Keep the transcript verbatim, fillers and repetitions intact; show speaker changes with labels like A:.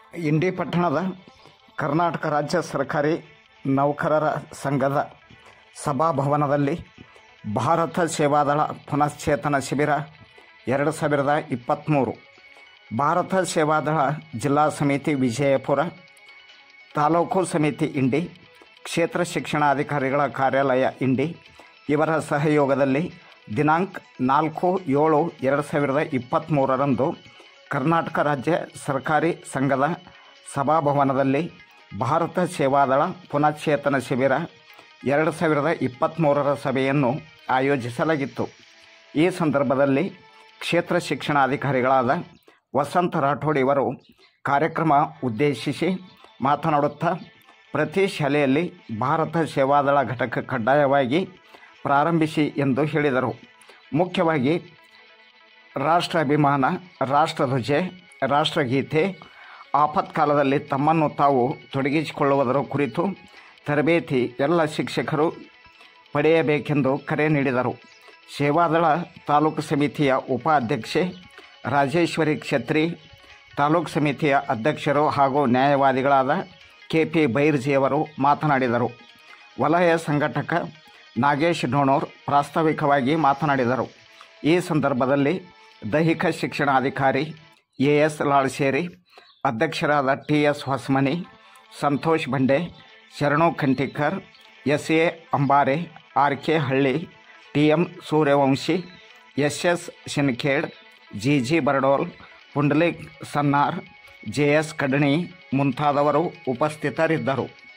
A: ಇಂಡಿ ಪಟ್ಟಣದ ಕರ್ನಾಟಕ ರಾಜ್ಯ ಸರ್ಕಾರಿ ನೌಕರರ ಸಂಘದ ಸಭಾಭವನದಲ್ಲಿ ಭಾರತ ಸೇವಾದಳ ಪುನಶ್ಚೇತನ ಶಿಬಿರ ಎರಡು ಸಾವಿರದ ಇಪ್ಪತ್ತ್ಮೂರು ಭಾರತ ಸೇವಾದಳ ಜಿಲ್ಲಾ ಸಮಿತಿ ವಿಜಯಪುರ, ತಾಲೂಕು ಸಮಿತಿ ಇಂಡಿ, ಕ್ಷೇತ್ರ ಶಿಕ್ಷಣಾಧಿಕಾರಿಗಳ ಕಾರ್ಯಾಲಯ ಇಂಡಿ ಇವರ ಸಹಯೋಗದಲ್ಲಿ ದಿನಾಂಕ ನಾಲ್ಕು ಏಳು ಎರಡು ಸಾವಿರದ ಇಪ್ಪತ್ತ್ಮೂರರಂದು ಕರ್ನಾಟಕ ರಾಜ್ಯ ಸರ್ಕಾರಿ ಸಂಘದ ಸಭಾಭವನದಲ್ಲಿ ಭಾರತ ಸೇವಾದಳ ಪುನಶ್ಚೇತನ ಶಿಬಿರ ಎರಡು ಸಾವಿರದ ಇಪ್ಪತ್ತ್ಮೂರರ ಸಭೆಯನ್ನು ಆಯೋಜಿಸಲಾಗಿತ್ತು. ಈ ಸಂದರ್ಭದಲ್ಲಿ ಕ್ಷೇತ್ರ ಶಿಕ್ಷಣಾಧಿಕಾರಿಗಳಾದ ವಸಂತ ರಾಠೋಡ್ ಇವರು ಕಾರ್ಯಕ್ರಮ ಉದ್ದೇಶಿಸಿ ಮಾತನಾಡುತ್ತಾ, ಪ್ರತಿ ಶಾಲೆಯಲ್ಲಿ ಭಾರತ ಸೇವಾದಳ ಘಟಕ ಕಡ್ಡಾಯವಾಗಿ ಪ್ರಾರಂಭಿಸಿ ಎಂದು ಹೇಳಿದರು. ಮುಖ್ಯವಾಗಿ ರಾಷ್ಟ್ರಾಭಿಮಾನ, ರಾಷ್ಟ್ರಧ್ವಜ, ರಾಷ್ಟ್ರಗೀತೆ, ಆಪತ್ಕಾಲದಲ್ಲಿ ತಮ್ಮನ್ನು ತಾವು ತೊಡಗಿಸಿಕೊಳ್ಳುವುದರ ಕುರಿತು ತರಬೇತಿ ಎಲ್ಲ ಶಿಕ್ಷಕರು ಪಡೆಯಬೇಕೆಂದು ಕರೆ ನೀಡಿದರು. ಸೇವಾದಳ ತಾಲೂಕು ಸಮಿತಿಯ ಉಪಾಧ್ಯಕ್ಷೆ ರಾಜೇಶ್ವರಿ ಕ್ಷತ್ರಿ, ತಾಲೂಕು ಸಮಿತಿಯ ಅಧ್ಯಕ್ಷರು ಹಾಗೂ ನ್ಯಾಯವಾದಿಗಳಾದ ಕೆ ಪಿ ಬೈರ್ಜಿಯವರು ಮಾತನಾಡಿದರು. ವಲಯ ಸಂಘಟಕ ನಾಗೇಶ್ ಡೋಣೂರ್ ಪ್ರಾಸ್ತಾವಿಕವಾಗಿ ಮಾತನಾಡಿದರು. ಈ ಸಂದರ್ಭದಲ್ಲಿ ದೈಹಿಕ ಶಿಕ್ಷಣಾಧಿಕಾರಿ ಎ ಎಸ್ ಲಾಳ್ಸೇರಿ, ಅಧ್ಯಕ್ಷರಾದ T S Hosamani, Santosh Bande, Sharanu Khantikar, S A Ambare, R K Halli, T M Suryavanshi, S S Shinkhed, G G Baradol, Pundalik Sannar, J S Kadani ಮುಂತಾದವರು ಉಪಸ್ಥಿತರಿದ್ದರು.